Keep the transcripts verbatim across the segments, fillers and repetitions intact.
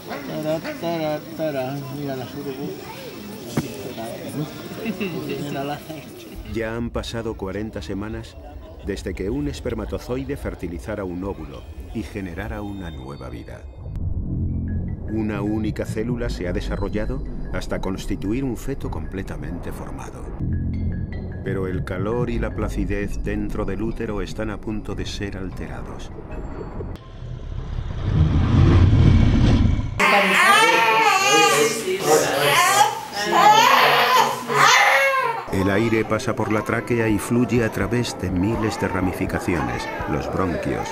Tara, tara, tara. Mira la surubu. Mira la gente. Ya han pasado cuarenta semanas desde que un espermatozoide fertilizara un óvulo y generara una nueva vida. Una única célula se ha desarrollado hasta constituir un feto completamente formado. Pero el calor y la placidez dentro del útero están a punto de ser alterados. El aire pasa por la tráquea y fluye a través de miles de ramificaciones, los bronquios.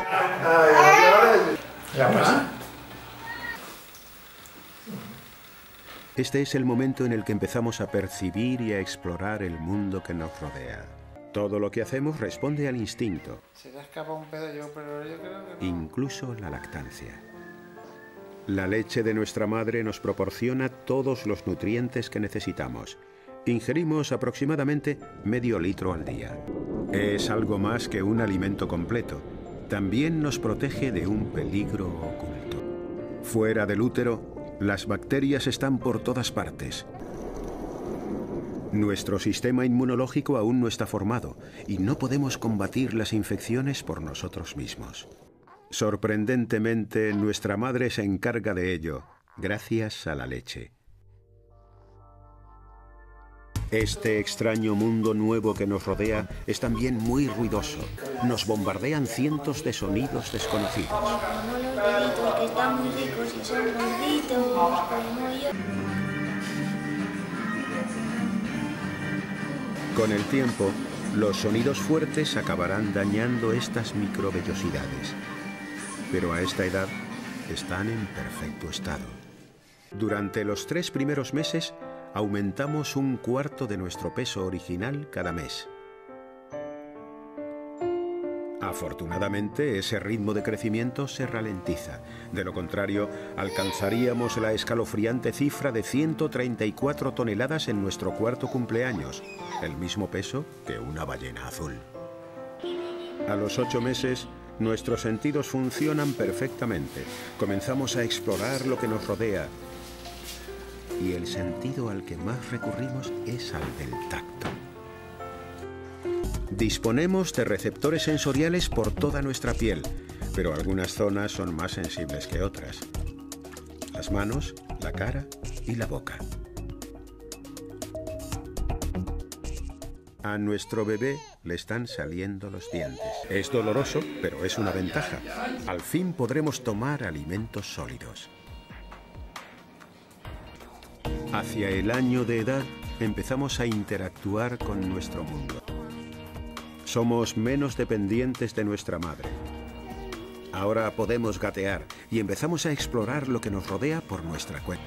Este es el momento en el que empezamos a percibir y a explorar el mundo que nos rodea. Todo lo que hacemos responde al instinto. Se le escapa un pedo yo, pero yo creo que no. Incluso la lactancia. La leche de nuestra madre nos proporciona todos los nutrientes que necesitamos. Ingerimos aproximadamente medio litro al día. Es algo más que un alimento completo. También nos protege de un peligro oculto. Fuera del útero, las bacterias están por todas partes. Nuestro sistema inmunológico aún no está formado y no podemos combatir las infecciones por nosotros mismos. Sorprendentemente, nuestra madre se encarga de ello, gracias a la leche. Este extraño mundo nuevo que nos rodea es también muy ruidoso. Nos bombardean cientos de sonidos desconocidos. Como los deditos que están muy ricos y son gorditos, como yo. Con el tiempo, los sonidos fuertes acabarán dañando estas microvellosidades. Pero a esta edad están en perfecto estado. Durante los tres primeros meses, aumentamos un cuarto de nuestro peso original cada mes. Afortunadamente, ese ritmo de crecimiento se ralentiza. De lo contrario, alcanzaríamos la escalofriante cifra de ciento treinta y cuatro toneladas en nuestro cuarto cumpleaños, el mismo peso que una ballena azul. A los ocho meses, nuestros sentidos funcionan perfectamente. Comenzamos a explorar lo que nos rodea. Y el sentido al que más recurrimos es al del tacto. Disponemos de receptores sensoriales por toda nuestra piel, pero algunas zonas son más sensibles que otras. Las manos, la cara y la boca. A nuestro bebé le están saliendo los dientes. Es doloroso, pero es una ventaja. Al fin podremos tomar alimentos sólidos. Hacia el año de edad empezamos a interactuar con nuestro mundo. Somos menos dependientes de nuestra madre. Ahora podemos gatear y empezamos a explorar lo que nos rodea por nuestra cuenta.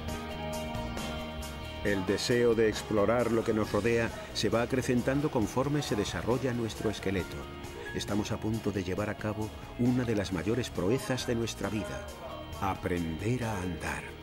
El deseo de explorar lo que nos rodea se va acrecentando conforme se desarrolla nuestro esqueleto. Estamos a punto de llevar a cabo una de las mayores proezas de nuestra vida: aprender a andar.